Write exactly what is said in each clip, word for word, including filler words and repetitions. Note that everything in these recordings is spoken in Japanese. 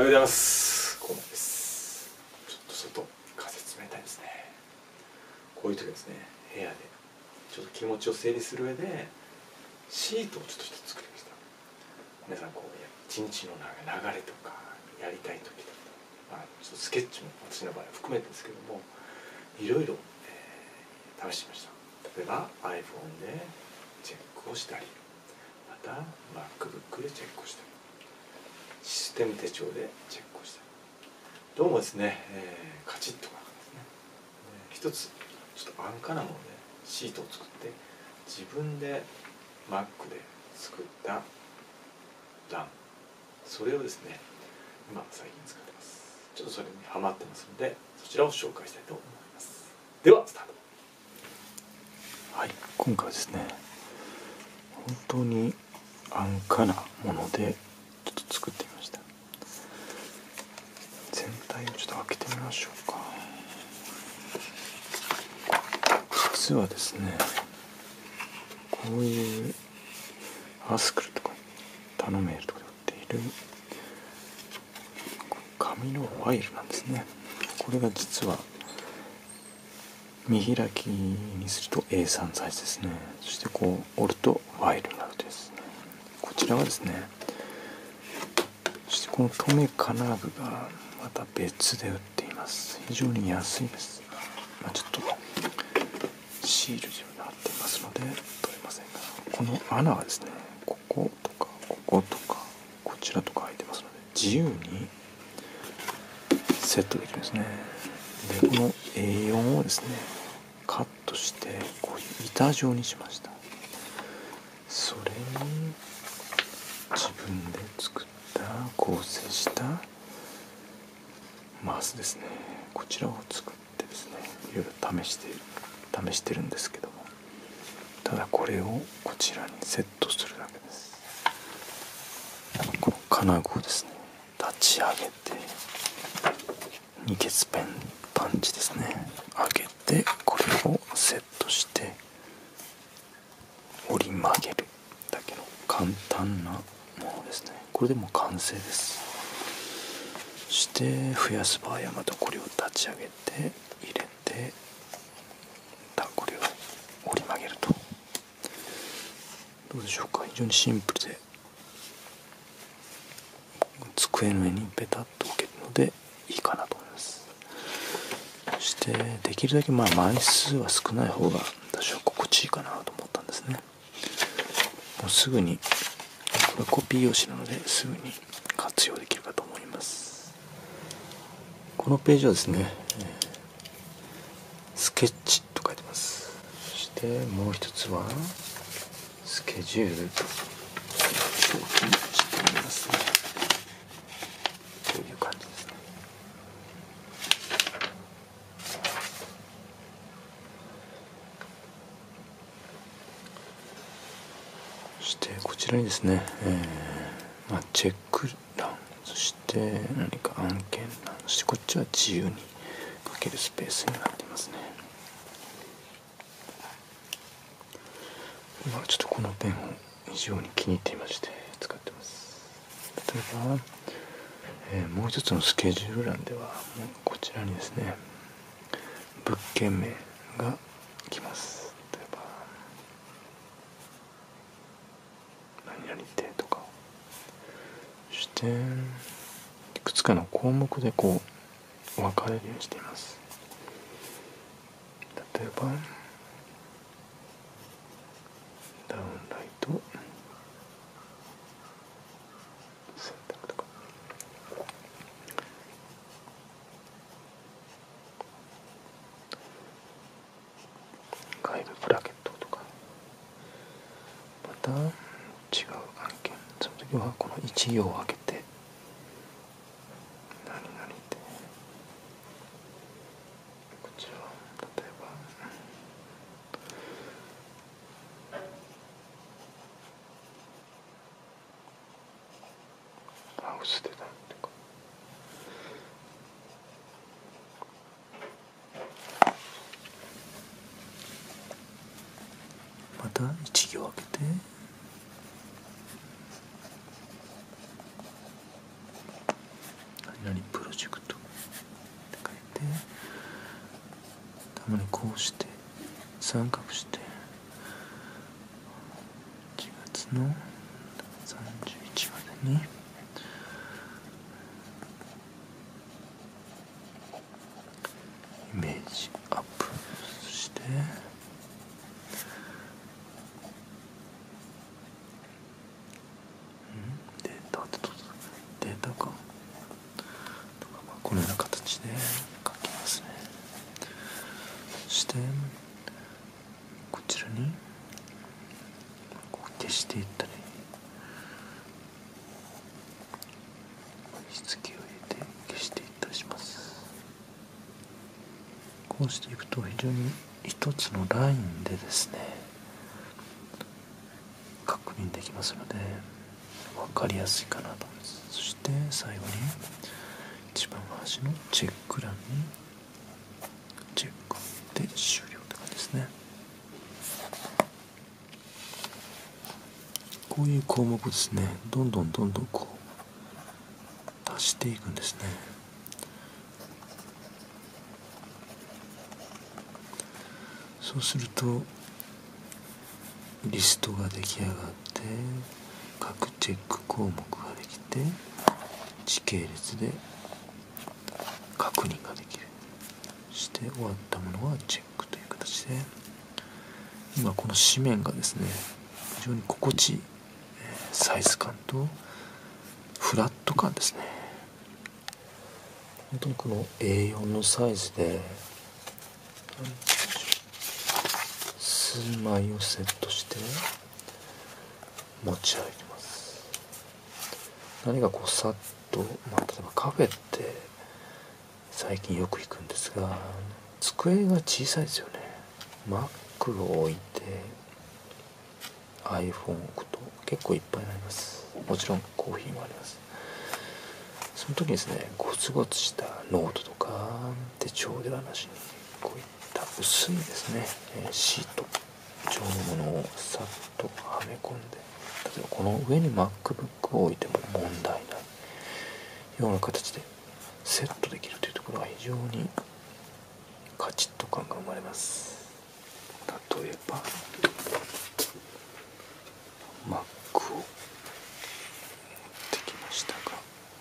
ようございます。河野です。ちょっと外、風冷たいですね。こういう時ですね、部屋でちょっと気持ちを整理する上でシートをちょっと一つ作りました。皆さんこう一日の流れとかやりたい時とか、まあ、ちょっとスケッチも私の場合は含めてですけども、いろいろ、えー、試してみました。例えば iPhone でチェックをしたり、また MacBook でチェックをしたり、システム手帳でチェックをしたり、どうもですね、えー、カチッとかですね、一つちょっと安価なものでシートを作って自分で Mac で作った欄、それをですね今最近使ってます。ちょっとそれにハマってますので、そちらを紹介したいと思います。ではスタート。はい、今回はですね、本当に安価なものでちょっと作ってみました。全体をちょっと開けてみましょうか。実はですね、こういうアスクルとかタノメールとかで売っている紙のファイルなんですね。これが実は見開きにすると エースリー サイズですね。そしてこう折るとファイルになるとですね。こちらはですね、そしてこの留め金具がまた別で売っています。非常に安いです。まあ、ちょっとシール状になっていますので取れませんが、この穴はですね、こことかこことかこちらとか開いてますので自由にセットできるんですね。でこの エーよん をですねカットしてこういう板状にしました。それに自分で作った構成したマスですね、こちらを作ってですね、いろいろ試して試してるんですけども、ただこれをこちらにセットするだけです。この金具をですね立ち上げて、二血ペンパンチですね上げて、これをセットして折り曲げるだけの簡単なものですね。これでもう完成です。そして増やす場合はまたこれを立ち上げて入れて、またこれを折り曲げると、どうでしょうか。非常にシンプルで机の上にペタッと置けるのでいいかなと思います。そしてできるだけまあ枚数は少ない方が私は心地いいかなと思ったんですね。もうすぐに、これはコピー用紙なのですぐに活用できるかと思います。このページはですね、スケッチと書いてます。そしてもう一つはスケジュールと表記していますね。こういう感じですね。そしてこちらにですね、えーまあ、チェック欄、そして何か案件欄、そしてこっちは自由に書けるスペースになっていますね。今ちょっとこのペンを非常に気に入っていまして使ってます。例えば、えー、もう一つのスケジュール欄ではもうこちらにですね物件名が来ます。例えば何々亭とか、そしていくつかの項目でこう分かれるようにしています。例えばダウンライト、洗濯とか、外部ブラケットとか、また違う案件、その時はこの一行を開けて何々ってこちらは例えばハウスデザインとか、また一行開けて頭にこうして三角して、いちがつのさんじゅういちまでにイメージアップ。そしてデータってどうだ、データかとか、まあ、このような形で書きますね。そしてこちらにこう消していったり、日付を入れて消していったりします。こうしていくと非常に一つのラインでですね確認できますので分かりやすいかなと思います。そして最後に一番端のチェック欄にチェックで終了って感じですね。こういう項目ですね、どんどんどんどんこう足していくんですね。そうするとリストが出来上がって、各チェック項目ができて、時系列で確認ができる。そして終わったものはチェックという形で、今この紙面がですね非常に心地いいサイズ感とフラット感ですね。本当にこの エーよん のサイズで数枚をセットして持ち歩いてます。何かこうさっと、まあ、例えばカフェって最近よく行くんですが、机が小さいですよね。 Mac を置いて iPhone を置くと結構いっぱいになります。もちろんコーヒーもあります。その時にですね、ゴツゴツしたノートとか手帳ではなしにこういった薄いですねシート状のものをさっとはめ込んで、例えばこの上に MacBook を置いても問題ないような形でセットできるというところが非常にカチッと感が生まれます。例えば Mac を持ってきましたが、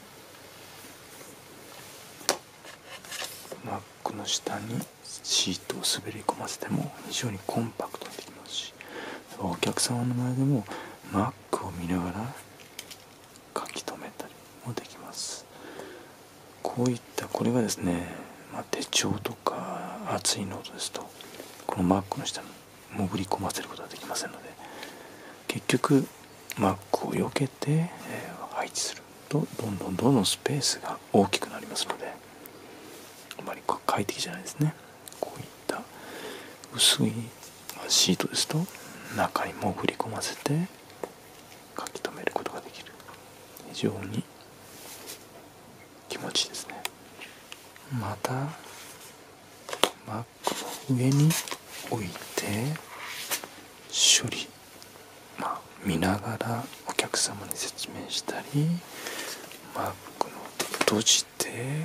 Mac の下にシートを滑り込ませても非常にコンパクトにできますし、お客様の前でも Mac を見ながら書き留めたりもできます。こういったこれがですね、まあ、手帳とか厚いノートですとこの Mac の下に潜り込ませることができませんので、結局 Mac を避けて、えー、配置するとどんどんどんどんスペースが大きくなりますので、あまり快適じゃないですね。こういった薄いシートですと中に潜り込ませて書き留めることができる、非常に気持ちいいですね。また Mac の上に置いて処理、まあ、見ながらお客様に説明したり、 Mac の閉じて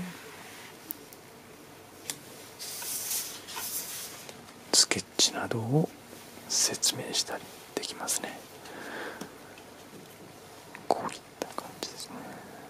スケッチなどを説明したりできますね。こういった感じですね。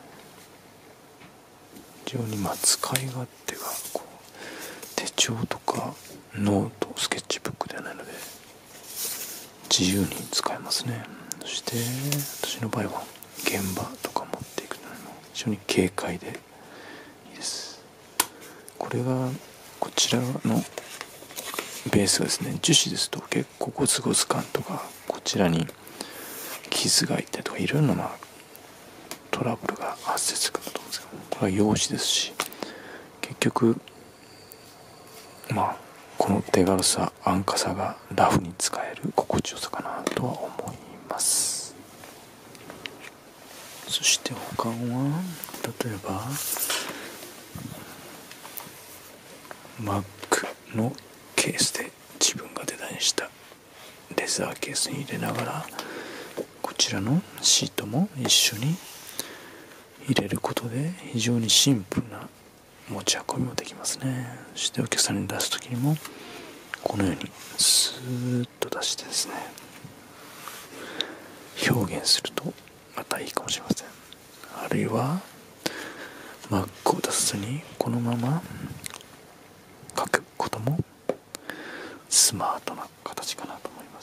非常にまあ使い勝手がこう手帳とかノートスケッチブックではないので自由に使えますね。そして私の場合は現場とか持っていくのにも非常に軽快でいいです。これがこちらのベースがですね、樹脂ですと結構ゴツゴツ感とかこちらに傷がいったりとかいろいろな、まあ、トラブルが発生するかと思うんですけど、これは用紙ですし、結局まあこの手軽さ安価さがラフに使える心地よさかなとは思います。そして他は例えば Mac のケースで自分がデザインしたレザーケースに入れながらこちらのシートも一緒に入れることで非常にシンプルな持ち運びもできますね。そしてお客さんに出す時にもこのようにスーッと出してですね、表現するとまたいいかもしれません。あるいはマックを出さずにこのまま書くこともスマートな形かなと思います。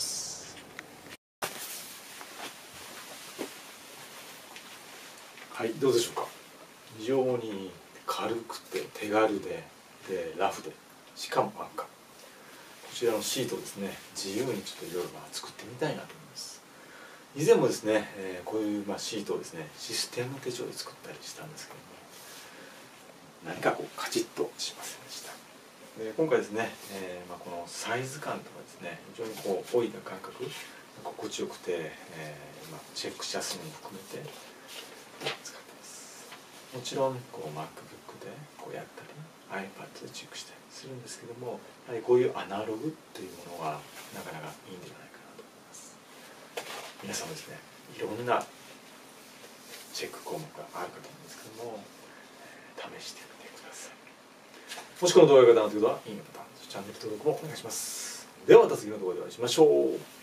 はい、どうでしょうか。非常に軽くて手軽で、でラフで、しかも安価。こちらのシートをですね、自由にちょっといろいろ作ってみたいなと思います。以前もですね、えー、こういうまあシートをですね、システム手帳で作ったりしたんですけども、何かこうカチッとしませんでした。で今回ですね、えーまあ、このサイズ感とかですね、非常にこうオイルな感覚、心地よくて、えーまあ、チェックしやすいのも含めて使ってます。もちろんこう MacBook でこうやったり iPad でチェックしたりするんですけども、やはりこういうアナログというものはなかなかいいんじゃないかなと思います。皆さんもですね、いろんなチェック項目があるかと思うんですけども、試してみてください。もしこの動画が良かったなということは、いいねボタン、チャンネル登録もお願いします。ではまた次の動画でお会いしましょう。